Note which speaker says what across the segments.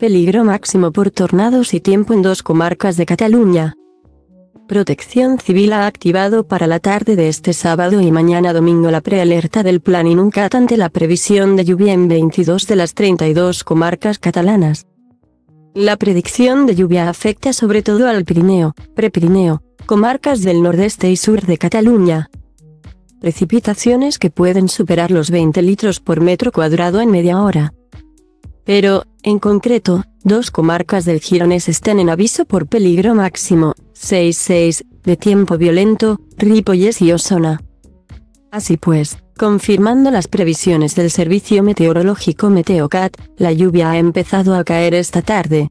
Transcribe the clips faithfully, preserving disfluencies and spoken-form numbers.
Speaker 1: Peligro máximo por tornados y tiempo en dos comarcas de Cataluña. Protección Civil ha activado para la tarde de este sábado y mañana domingo la prealerta del Plan INUNCAT ante la previsión de lluvia en veintidós de las treinta y dos comarcas catalanas. La predicción de lluvia afecta sobre todo al Pirineo, Prepirineo, comarcas del nordeste y sur de Cataluña. Precipitaciones que pueden superar los veinte litros por metro cuadrado en media hora. Pero, en concreto, dos comarcas del Gironès están en aviso por peligro máximo, seis seis, de tiempo violento, Ripollès y Osona. Así pues, confirmando las previsiones del servicio meteorológico Meteocat, la lluvia ha empezado a caer esta tarde.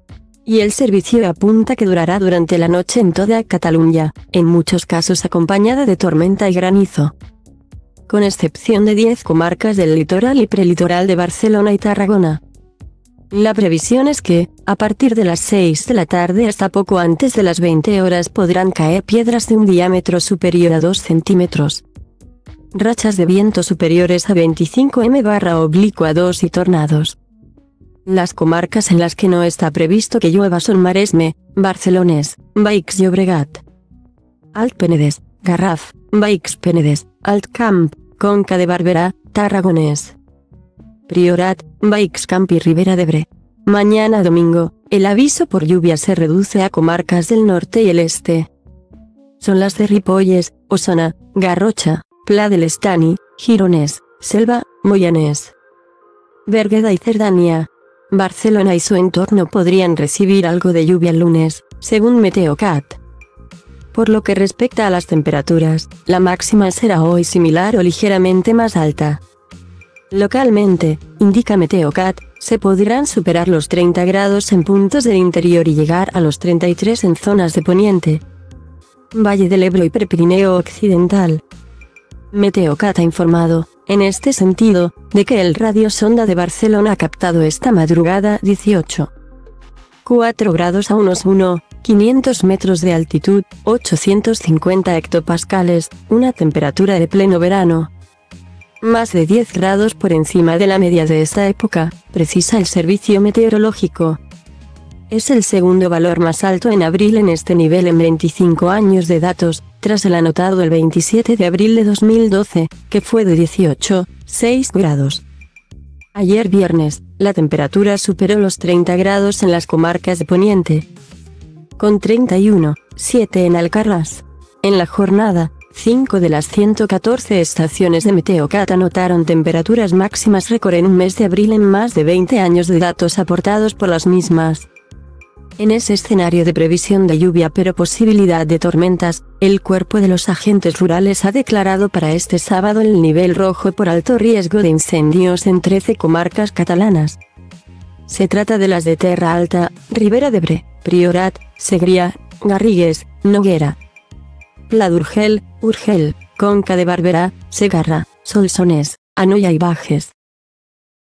Speaker 1: Y el servicio apunta que durará durante la noche en toda Cataluña, en muchos casos acompañada de tormenta y granizo. Con excepción de diez comarcas del litoral y prelitoral de Barcelona y Tarragona. La previsión es que, a partir de las seis de la tarde hasta poco antes de las veinte horas podrán caer piedras de un diámetro superior a dos centímetros. Rachas de viento superiores a veinticinco millas barra oblicua dos y tornados. Las comarcas en las que no está previsto que llueva son Maresme, Barcelonès, Baix Llobregat, Alt Penedès, Garraf, Baix Penedès, Alt Camp, Conca de Barberà, Tarragonès, Priorat, Baix Camp y Ribera d'Ebre. Mañana domingo, el aviso por lluvia se reduce a comarcas del norte y el este. Son las de Ripollès, Osona, Garrocha, Pla del Estany, Gironès, Selva, Moianès, Bergueda y Cerdanya. Barcelona y su entorno podrían recibir algo de lluvia el lunes, según Meteocat. Por lo que respecta a las temperaturas, la máxima será hoy similar o ligeramente más alta. Localmente, indica Meteocat, se podrán superar los treinta grados en puntos del interior y llegar a los treinta y tres en zonas de Poniente, Valle del Ebro y Prepirineo Occidental. Meteocat ha informado, en este sentido, de que el radio sonda de Barcelona ha captado esta madrugada dieciocho punto cuatro grados a unos uno mil quinientos metros de altitud, ochocientos cincuenta hectopascales, una temperatura de pleno verano. Más de diez grados por encima de la media de esta época, precisa el servicio meteorológico. Es el segundo valor más alto en abril en este nivel en veinticinco años de datos, tras el anotado el veintisiete de abril de dos mil doce, que fue de dieciocho punto seis grados. Ayer viernes, la temperatura superó los treinta grados en las comarcas de Poniente, con treinta y uno punto siete en Alcarràs. En la jornada, cinco de las ciento catorce estaciones de Meteocat anotaron temperaturas máximas récord en un mes de abril en más de veinte años de datos aportados por las mismas. En ese escenario de previsión de lluvia pero posibilidad de tormentas, el Cuerpo de los Agentes Rurales ha declarado para este sábado el nivel rojo por alto riesgo de incendios en trece comarcas catalanas. Se trata de las de Terra Alta, Ribera d'Ebre, Priorat, Segrià, Garrigues, Noguera, Pla d'Urgell, Urgell, Conca de Barberà, Segarra, Solsonès, Anoia y Bages.